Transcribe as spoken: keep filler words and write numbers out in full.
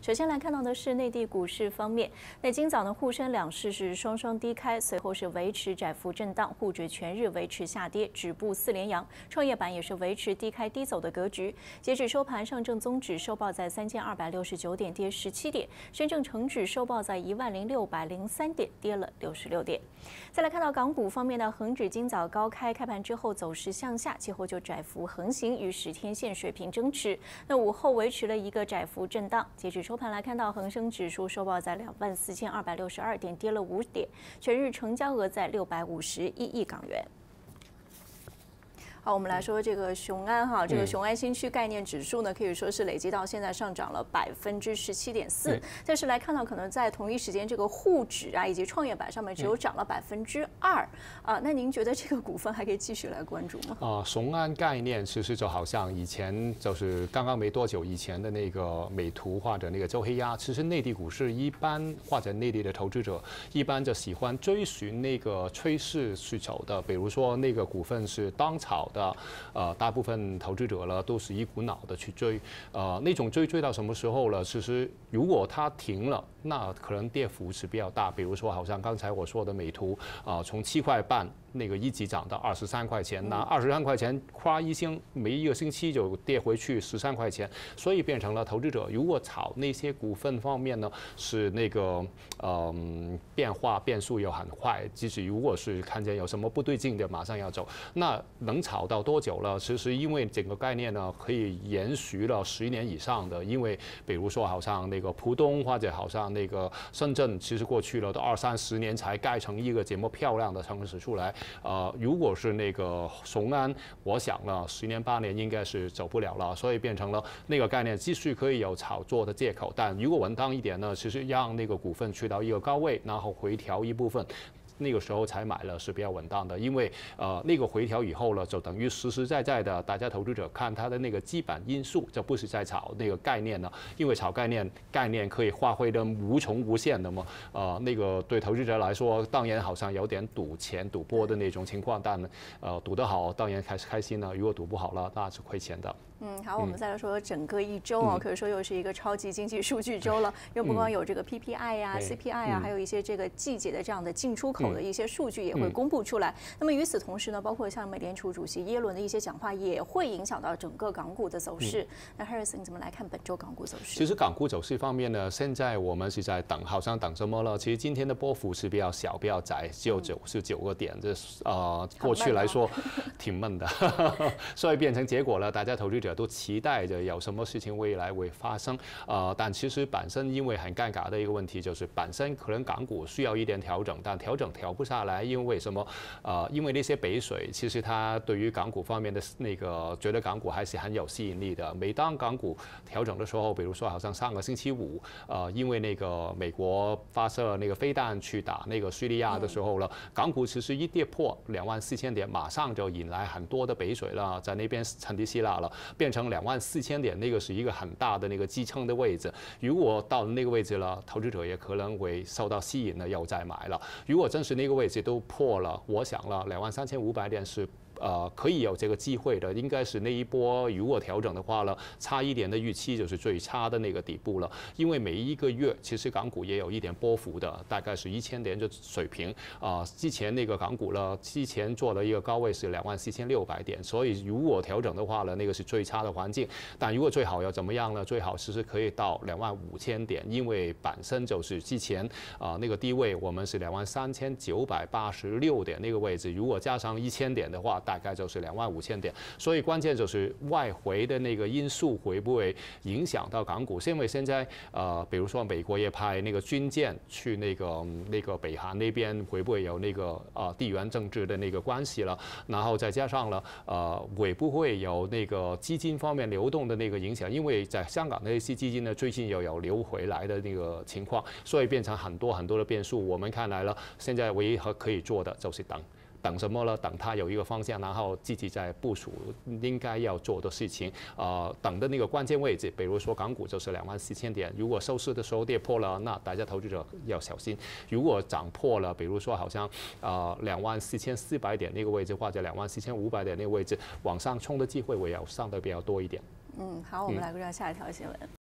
首先来看到的是内地股市方面，那今早呢沪深两市是双双低开，随后是维持窄幅震荡，沪指全日维持下跌，止步四连阳。创业板也是维持低开低走的格局。截止收盘，上证综指收报在三千二百六十九点，跌十七点；深证成指收报在一万零六百零三点，跌了六十六点。再来看到港股方面呢，恒指今早高开，开盘之后走势向下，其后就窄幅横行，与十天线水平争持。那午后维持了一个窄幅震荡。截止收盘来看到，恒生指数收报在两万四千二百六十二点，跌了五点，全日成交额在六百五十一亿港元。好，我们来说这个雄安哈，这个雄安新区概念指数呢，可以说是累积到现在上涨了百分之十七点四。但是来看到，可能在同一时间，这个沪指啊以及创业板上面只有涨了百分之二啊。那您觉得这个股份还可以继续来关注吗？ 啊，雄安概念其实就好像以前就是刚刚没多久以前的那个美图或者那个周黑鸭，其实内地股市一般或者内地的投资者一般就喜欢追寻那个趋势去走的，比如说那个股份是当炒的。呃，大部分投资者呢都是一股脑的去追，呃，那种追追到什么时候了？其实如果它停了，那可能跌幅是比较大。比如说，好像刚才我说的美图，啊、呃，从七块半那个一直涨到二十三块钱，那二十三块钱夸一星没一个星期就跌回去十三块钱，所以变成了投资者如果炒那些股份方面呢，是那个嗯、呃、变化变数又很快，即使如果是看见有什么不对劲的，马上要走，那能炒到多久了？其实因为整个概念呢可以延续了十年以上的，因为比如说好像那个浦东或者好像那个深圳，其实过去了都二三十年才盖成一个这么漂亮的城市出来。呃，如果是那个雄安，我想了十年八年应该是走不了了，所以变成了那个概念继续可以有炒作的借口，但如果稳当一点呢，其实让那个股份去到一个高位，然后回调一部分。那个时候才买了是比较稳当的，因为呃那个回调以后了，就等于实实在在的，大家投资者看它的那个基本因素，就不是在炒那个概念了，因为炒概念概念可以发挥的无穷无限的嘛，呃那个对投资者来说，当然好像有点赌钱赌博的那种情况，但呃赌得好当然开始开心了，如果赌不好了，那是亏钱的。 嗯，好，我们再来说整个一周啊，可以说又是一个超级经济数据周了，因为不光有这个 P P I 呀、C P I 啊，还有一些这个季节的这样的进出口的一些数据也会公布出来。那么与此同时呢，包括像美联储主席耶伦的一些讲话，也会影响到整个港股的走势。那 Harris， 你怎么来看本周港股走势？ 其实港股走势方面呢，现在我们是在等，好像等什么了？其实今天的波幅是比较小、比较窄，只有九十九个点，这呃过去来说挺闷的，所以变成结果了，大家投资者都期待有什么事情未来会发生，呃，但其实本身因为很尴尬的一个问题就是，本身可能港股需要一点调整，但调整调不下来，因为什么？呃，因为那些北水，其实它对于港股方面的那个，觉得港股还是很有吸引力的。每当港股调整的时候，比如说好像上个星期五，呃，因为那个美国发射那个飞弹去打那个叙利亚的时候了，港股其实一跌破两万四千点，马上就引来很多的北水了，在那边趁地希腊了，变成两万四千点，那个是一个很大的那个支撑的位置。如果到了那个位置了，投资者也可能会受到吸引了，又再买了。如果真是那个位置都破了，我想了两万三千五百点是。呃，可以有这个机会的，应该是那一波如果调整的话呢，差一点的预期就是最差的那个底部了。因为每一个月其实港股也有一点波幅的，大概是一千点的水平啊、呃。之前那个港股呢，之前做了一个高位是两万四千六百点，所以如果调整的话呢，那个是最差的环境。但如果最好要怎么样呢？最好其实可以到两万五千点，因为本身就是之前啊、呃、那个低位我们是两万三千九百八十六点那个位置，如果加上一千点的话。大概就是两万五千点，所以关键就是外围的那个因素会不会影响到港股？因为现在呃，比如说美国也派那个军舰去那个那个北韩那边，会不会有那个呃地缘政治的那个关系了？然后再加上了呃，会不会有那个基金方面流动的那个影响？因为在香港的那些基金呢，最近又有流回来的那个情况，所以变成很多很多的变数。我们看来了，现在唯一可以做的就是等。等什么了？等它有一个方向，然后自己在部署应该要做的事情。呃，等的那个关键位置，比如说港股就是两万四千点，如果收市的时候跌破了，那大家投资者要小心。如果涨破了，比如说好像呃两万四千四百点那个位置，或者两万四千五百点那个位置，往上冲的机会会要上的比较多一点。 嗯，好，我们来关注下一条新闻。